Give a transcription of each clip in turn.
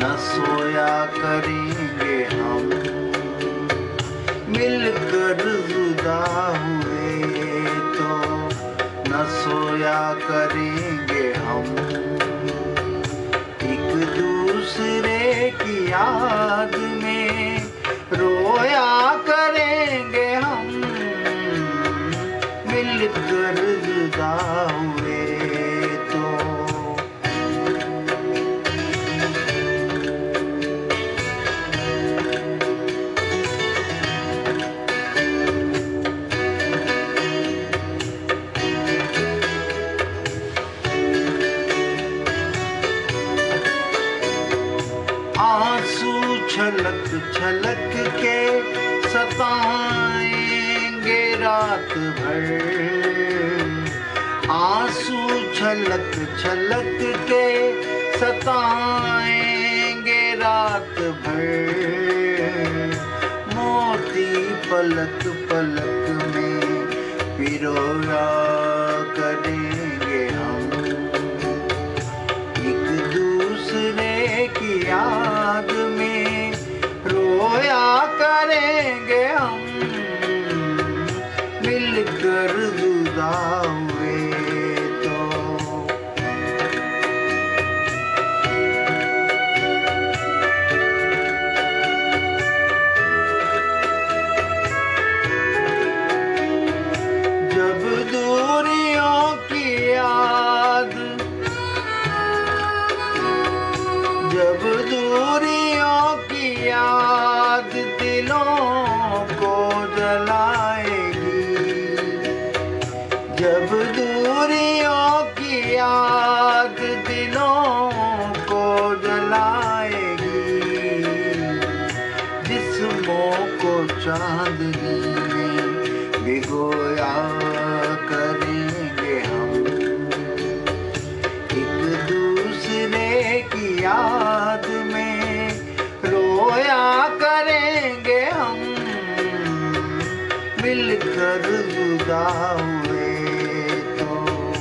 न सोया करेंगे हम, मिलकर जुदा हुए तो न सोया करेंगे हम। एक दूसरे की याद में रोया करेंगे हम, मिलकर जुदा हुए तो। आंसू छलक छलक के सताएंगे रात भर, आंसू छलक छलक के सताएंगे रात भर। मोती पलक पलक में पिरोया करेंगे हम, एक दूसरे की याद में रोया करेंगे हम, मिलकर जुदा हुए तो। जब दूरियों की याद, जब दूरियों की याद दिलों को जलाएगी, जब दूरियों की याद दिलों को जलाएगी, जिस्मों को चांदनी में भिगोया करेंगे हम, एक दूसरे की याद में रोया करेंगे हम, मिलकर जुदा हुए तो।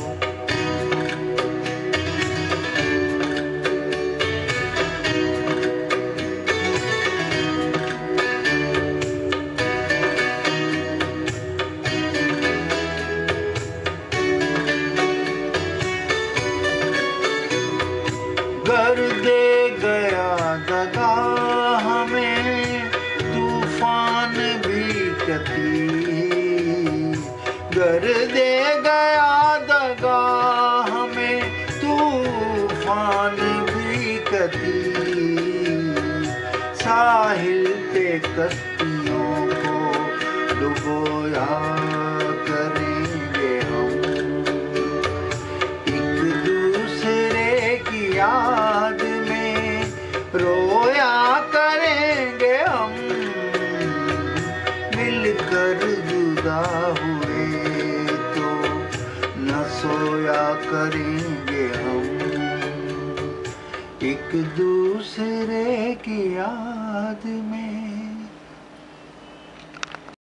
कर दे गया दगा हमें तूफान भी कती, कर दे गया दगा हमें तूफान भी कती। साहिल पे कश्तियों को डुबोया करेंगे हम, एक दूसरे की याद में रोया करेंगे हम, मिलकर जुदा हुए तो न सोया करेंगे हम, एक दूसरे की याद में।